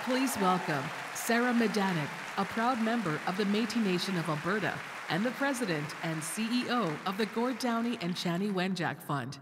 Please welcome Sarah Medanic, a proud member of the Métis Nation of Alberta and the president and CEO of the Gord Downie and Chanie Wenjack Fund.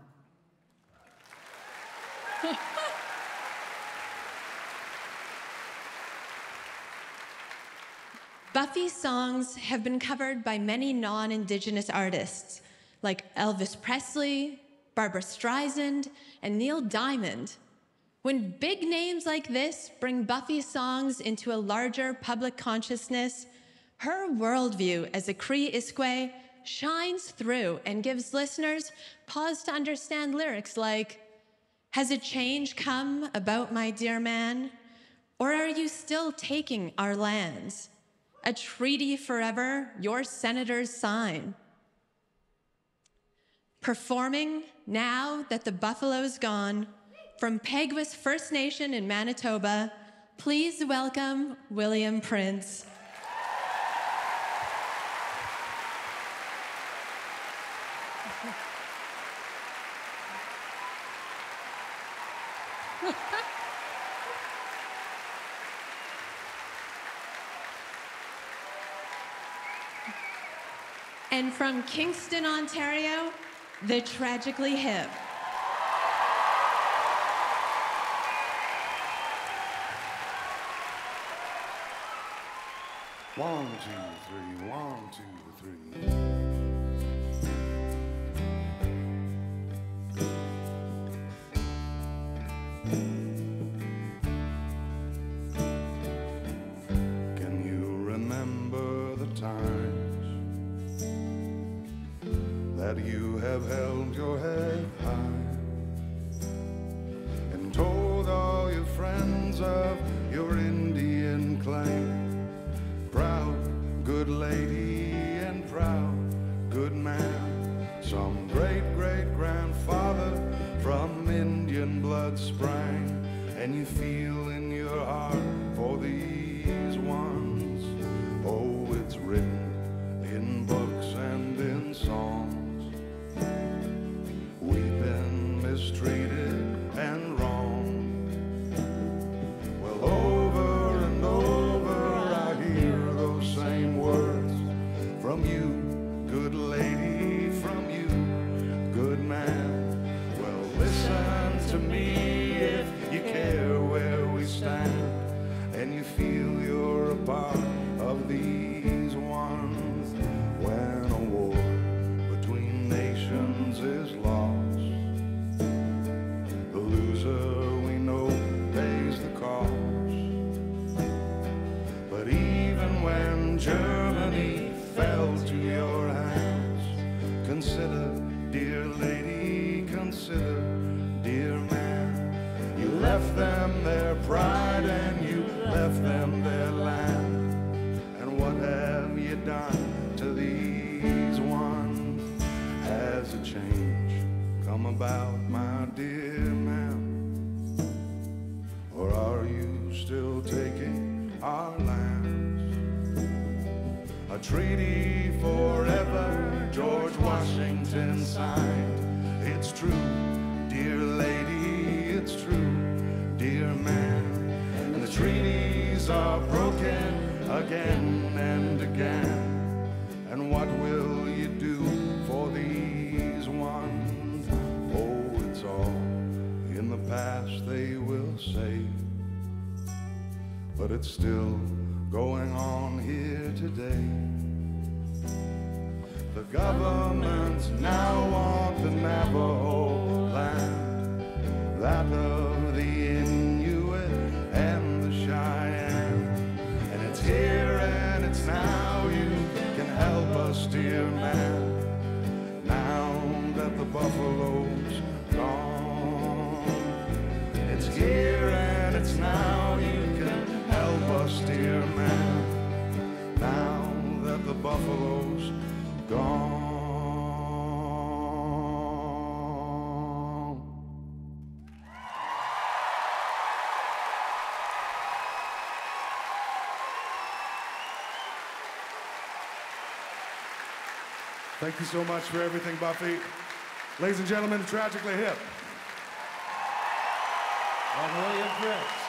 Buffy's songs have been covered by many non-Indigenous artists like Elvis Presley, Barbra Streisand, and Neil Diamond. When big names like this bring Buffy's songs into a larger public consciousness, her worldview as a Cree Iskwē shines through and gives listeners pause to understand lyrics like, "Has a change come about, my dear man? Or are you still taking our lands? A treaty forever, your senators sign." Performing Now That the Buffalo's Gone, from Peguis First Nation in Manitoba, please welcome William Prince. And from Kingston, Ontario, the Tragically Hip. One, two, three, 1, 2, 3. Can you remember the times that you have held your head high and told all your friends of your Indian claim? Proud, good lady and proud, good man. Some great-great-grandfather from Indian blood sprang, and you feel in your heart for these ones. Oh, it's written in books and in songs. We've been mistreated and wronged. Well, over and over I hear those same words from you, good lady, from you, good man. Well, listen to me if you care where we stand, and you feel you're a part of these ones. When a war between nations is lost, the loser we know pays the cost. But even when Germany fell to your hands, consider, dear lady, consider, dear man, you left them their pride and you left them their land. And what have you done to these ones? Has a change come about, my dear man? Or are you still taking our lands? A treaty forever George Washington signed. It's true, dear lady, it's true, dear man. And the treaties are broken again and again. And what will you do for these ones? Oh, it's all in the past, they will say, but it's still going on here today. The government now want the Navajo land, that of the Inuit and the Cheyenne. And it's here and it's now, you can help us, dear man, now that the buffalo's gone. It's here and it's now, you can help us, dear man, now that the buffalo's gone. Thank you so much for everything, Buffy. Ladies and gentlemen, Tragically Hip. And William Prince.